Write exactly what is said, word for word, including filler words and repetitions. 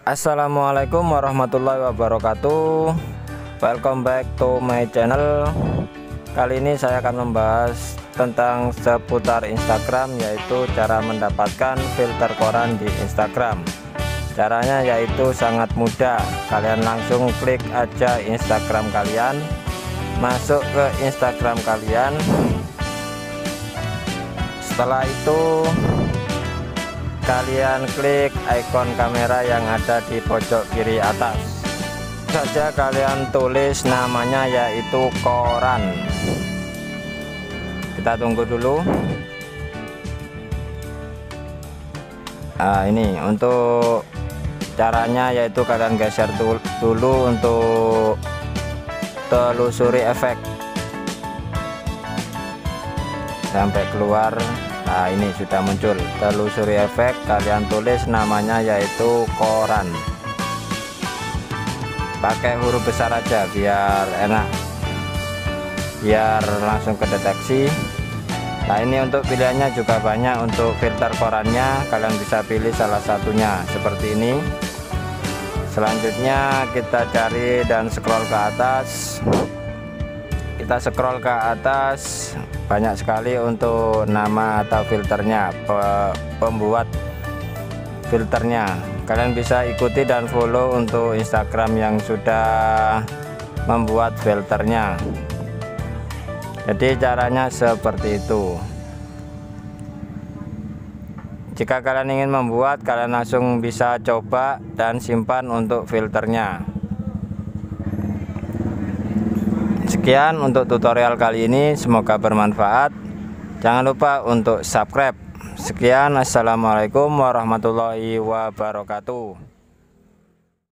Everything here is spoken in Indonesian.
Assalamualaikum warahmatullahi wabarakatuh. Welcome back to my channel. Kali ini saya akan membahas tentang seputar Instagram, yaitu cara mendapatkan filter koran di Instagram. Caranya yaitu sangat mudah. Kalian langsung klik aja Instagram kalian, masuk ke Instagram kalian. Setelah itu kalian klik ikon kamera yang ada di pojok kiri atas. Saja kalian tulis namanya yaitu koran. Kita tunggu dulu. Nah, ini untuk caranya yaitu kalian geser dulu untuk telusuri efek sampai keluar. Nah, ini sudah muncul telusuri efek. Kalian tulis namanya yaitu koran, pakai huruf besar aja biar enak, biar langsung kedeteksi. Nah, ini untuk pilihannya juga banyak. Untuk filter korannya kalian bisa pilih salah satunya seperti ini. Selanjutnya kita cari dan scroll ke atas. Kita scroll ke atas, banyak sekali untuk nama atau filternya, pembuat filternya. Kalian bisa ikuti dan follow untuk Instagram yang sudah membuat filternya. Jadi caranya seperti itu. Jika kalian ingin membuat, kalian langsung bisa coba dan simpan untuk filternya. Sekian untuk tutorial kali ini, semoga bermanfaat. Jangan lupa untuk subscribe. Sekian, assalamualaikum warahmatullahi wabarakatuh.